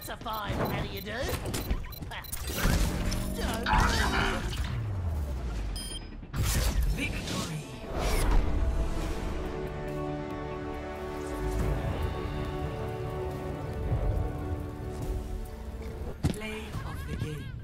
That's a fine how do you do? Victory. Play of the game.